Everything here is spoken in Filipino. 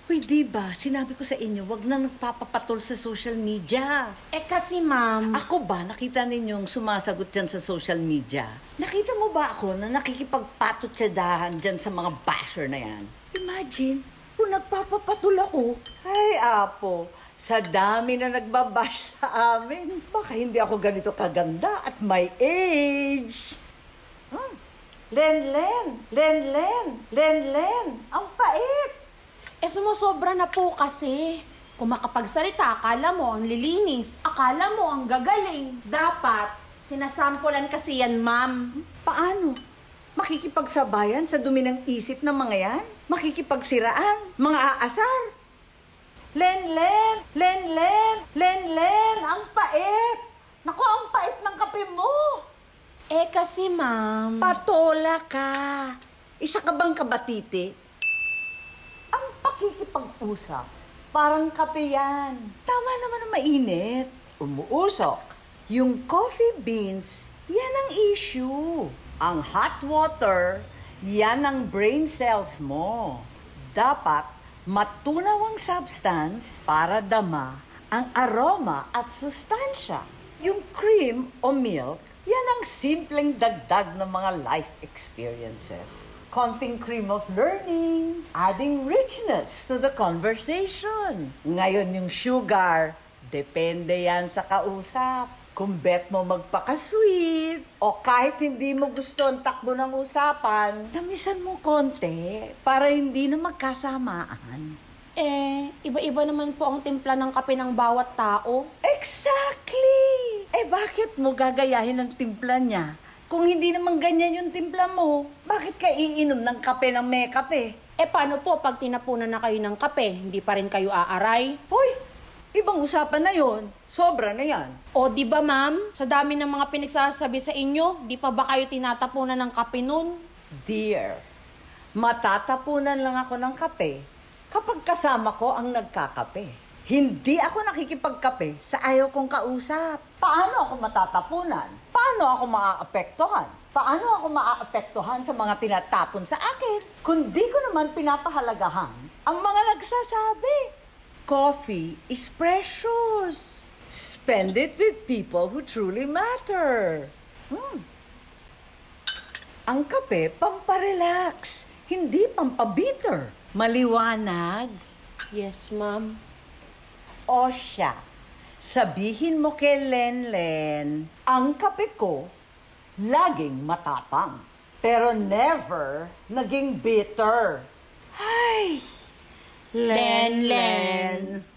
Uy, diba, sinabi ko sa inyo, wag na nagpapapatol sa social media. Kasi ma'am... Ako ba, nakita ninyong sumasagot dyan sa social media? Nakita mo ba ako na nakikipagpatutsadahan dyan sa mga basher na yan? Imagine, kung nagpapapatol ako. Ay, apo, sa dami na nagbabash sa amin, baka hindi ako ganito kaganda at my age. Len-Len, Len-Len, Len-Len, ang pait. Sumusobra na po kasi. Kung makapagsalita, akala mo ang lilinis. Akala mo ang gagaling. Dapat, sinasampulan kasi yan, ma'am. Paano? Makikipagsabayan sa dumi ng isip ng mga yan? Makikipagsiraan? Mga aasar? Len-Len, Len-Len, Len-Len, ang pait. Naku, ang pait ng kape mo. Kasi ma'am... Patola ka. Isa ka bang kabatiti? Ang pakikipag-usap, parang kape yan. Tama naman na mainit. Umuusok. Yung coffee beans, yan ang issue. Ang hot water, yan ang brain cells mo. Dapat matunaw ang substance para dama ang aroma at sustansya. Yung cream o milk, yan ang simpleng dagdag ng mga life experiences. Konting cream of learning, adding richness to the conversation. Ngayon yung sugar, depende yan sa kausap. Kung bet mo magpaka-sweet, o kahit hindi mo gusto ang takbo ng usapan, tamisan mo konti para hindi na magkasamaan. Iba-iba naman po ang timpla ng kape ng bawat tao. Exactly! Bakit mo gagayahin ang timpla niya? Kung hindi naman ganyan yung timpla mo, bakit ka iinom ng kape ng may kape? Paano po pag tinapunan na kayo ng kape, hindi pa rin kayo aaray? Hoy! Ibang usapan na yon. Sobra na yan. Di ba ma'am? Sa dami ng mga pinagsasabi sa inyo, di pa ba kayo tinatapunan ng kape nun? Dear, matatapunan lang ako ng kape kapag kasama ko ang nagkakape. Hindi ako nakikipagkape sa ayaw kong kausap. Paano ako matatapunan? Paano ako maaapektuhan? Paano ako maaapektuhan sa mga tinatapon sa akin? Kundi ko naman pinapahalagahan ang mga nagsasabi. Coffee is precious. Spend it with people who truly matter. Ang kape, pamparelax, hindi pampabitter. Maliwanag. Yes, ma'am. O siya, sabihin mo kay Len-Len, ang kape ko, laging matapang. Pero never naging bitter. Ay, Len-Len.